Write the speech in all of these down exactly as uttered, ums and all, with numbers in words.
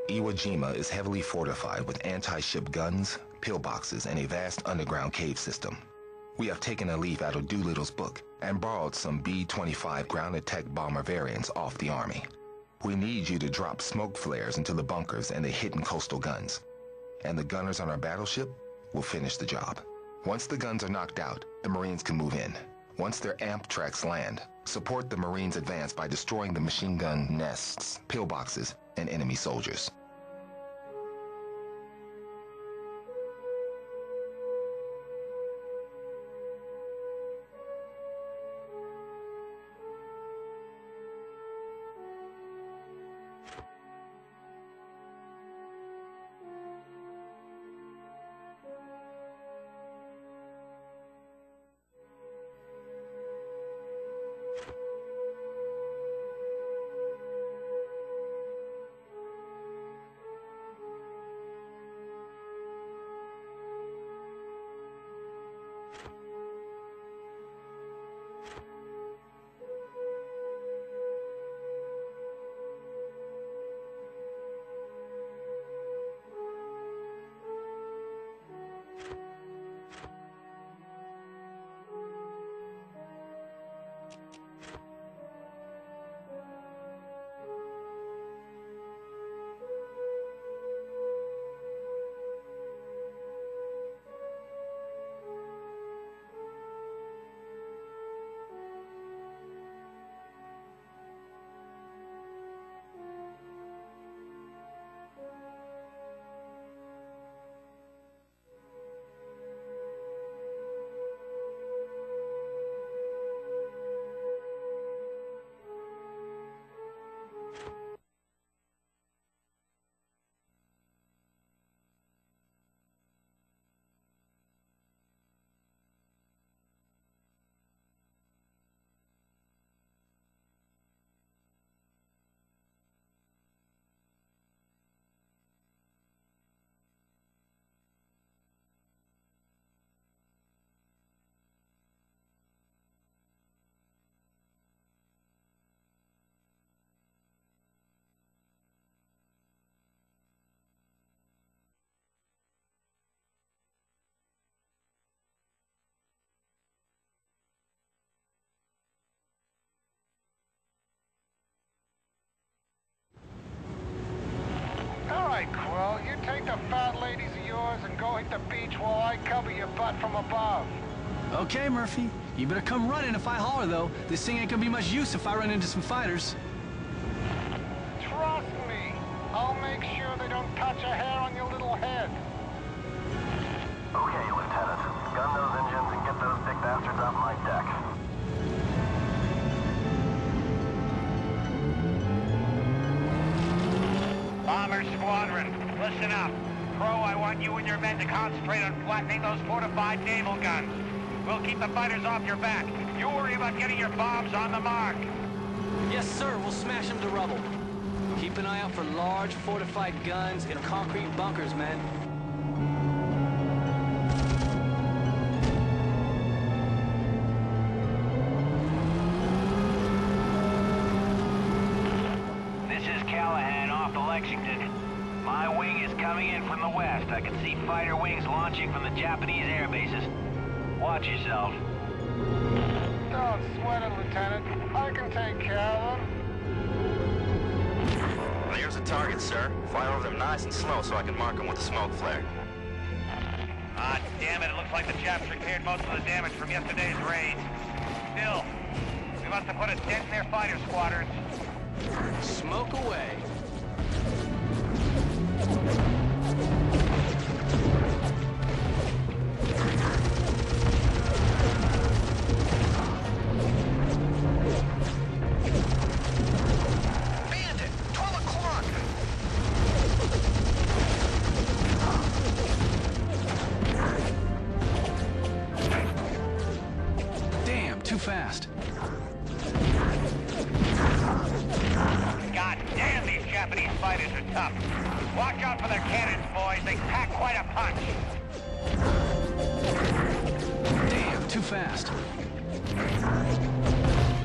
Iwo Jima is heavily fortified with anti-ship guns, pillboxes, and a vast underground cave system. We have taken a leaf out of Doolittle's book and borrowed some B twenty-five ground attack bomber variants off the Army. We need you to drop smoke flares into the bunkers and the hidden coastal guns. And the gunners on our battleship will finish the job. Once the guns are knocked out, the Marines can move in. Once their amp tracks land, support the Marines' advance by destroying the machine gun nests, pillboxes, and enemy soldiers. Well, you take the fat ladies of yours and go hit the beach while I cover your butt from above. Okay, Murphy. You better come running if I holler, though. This thing ain't gonna be much use if I run into some fighters. Trust me. I'll make sure they don't touch a hair on your little head. Okay, Lieutenant. Gun those engines and get those big bastards off my deck. Bomber Squadron, listen up. Crow, I want you and your men to concentrate on flattening those fortified naval guns. We'll keep the fighters off your back. You worry about getting your bombs on the mark. Yes, sir. We'll smash them to rubble. Keep an eye out for large fortified guns in concrete bunkers, men. Lexington. My wing is coming in from the west. I can see fighter wings launching from the Japanese air bases. Watch yourself. Don't sweat it, Lieutenant. I can take care of them. Well, here's a target, sir. Fire over them nice and slow so I can mark them with a smoke flare. Ah, damn it. It looks like the Japs repaired most of the damage from yesterday's raid. Still, we must have put a dent in their fighter squadrons. Smoke away. Bandit! twelve o'clock! Damn, too fast. God damn, these Japanese fighters are tough. Watch out for their cannons, boys. They pack quite a punch. Damn, too fast.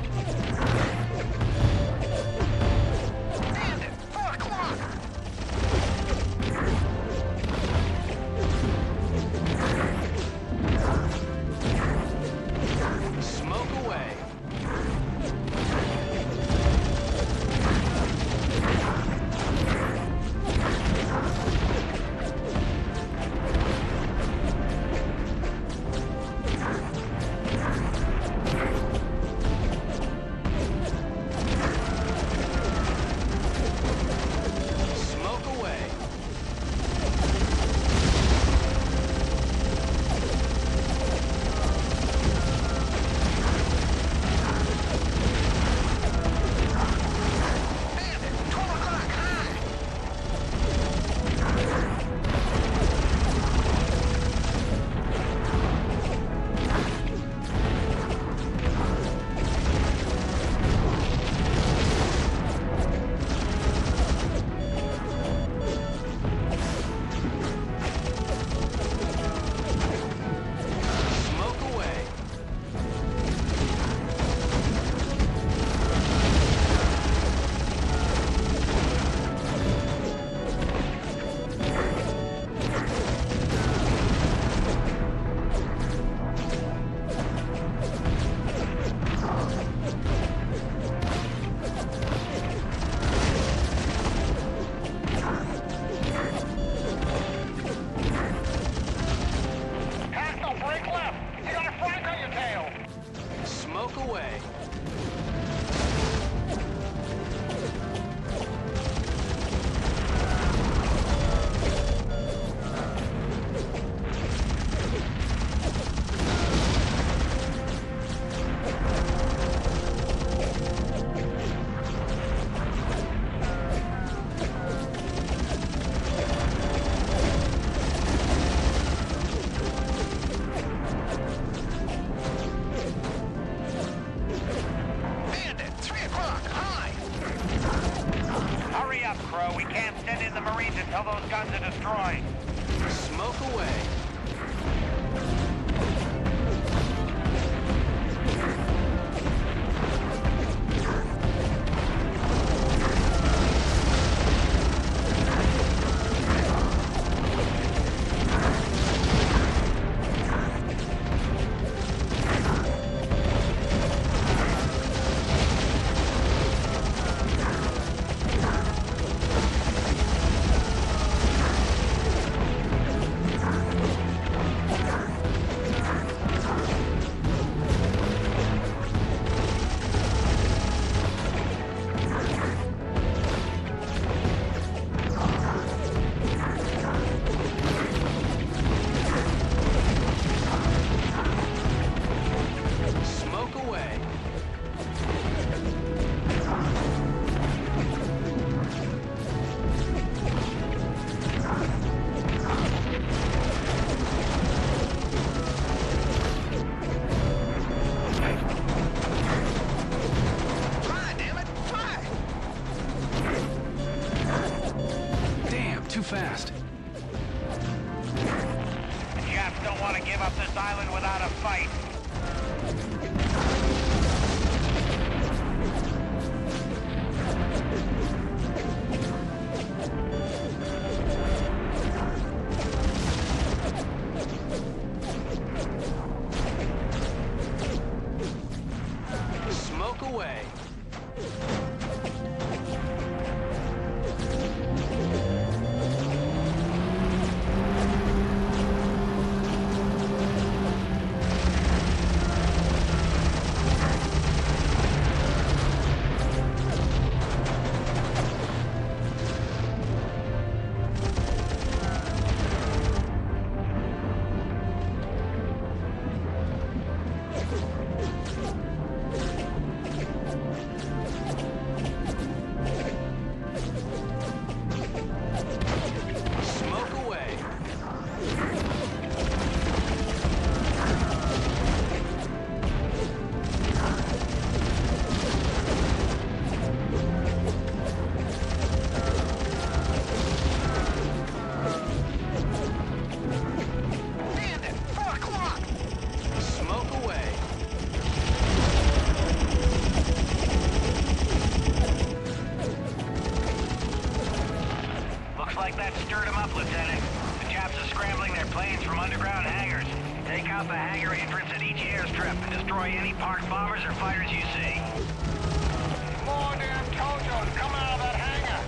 Bandit! Four o'clock! until those guns are destroyed. Smoke away. Too fast. The Japs don't want to give up this island without a fight. Smoke away. Like that stirred them up, Lieutenant. The Japs are scrambling their planes from underground hangars. Take out the hangar entrance at each airstrip and destroy any parked bombers or fighters you see. More damn Tojos coming out of that hangar.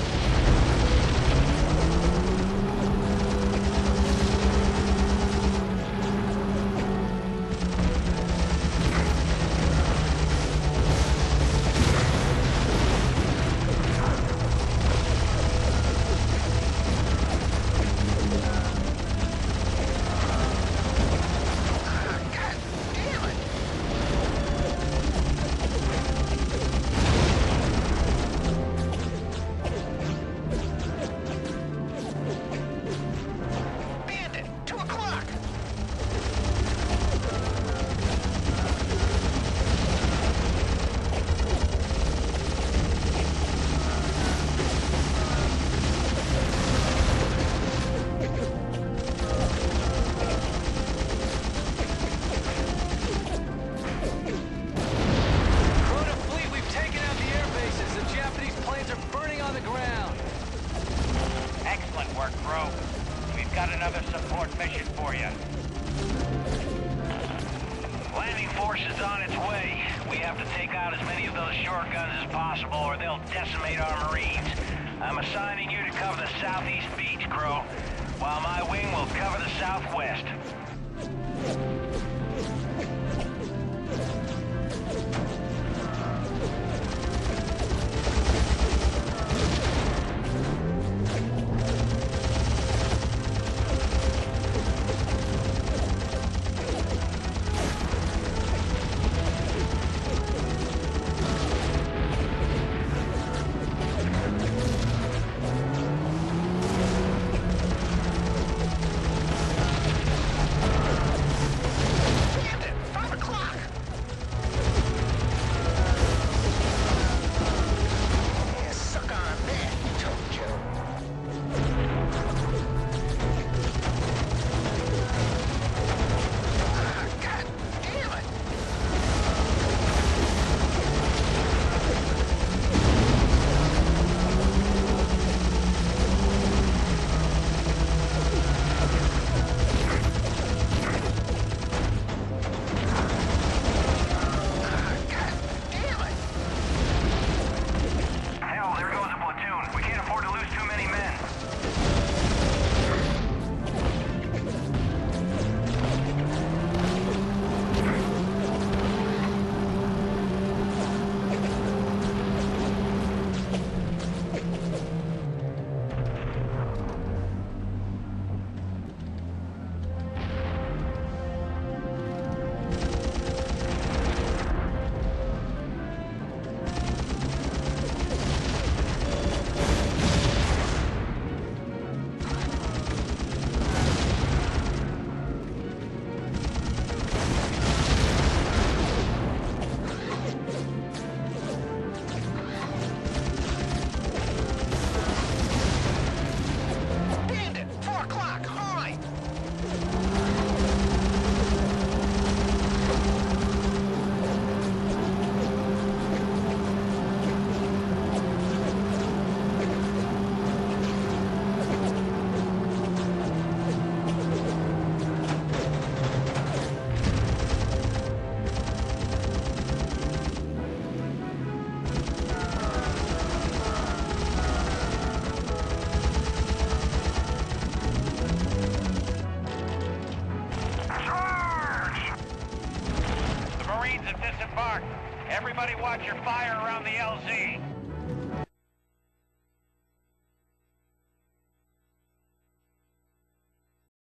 got another support mission for you. Landing force is on its way. We have to take out as many of those short guns as possible or they'll decimate our Marines. I'm assigning you to cover the southeast beach, Crow, while my wing will cover the southwest. Everybody watch your fire around the L Z.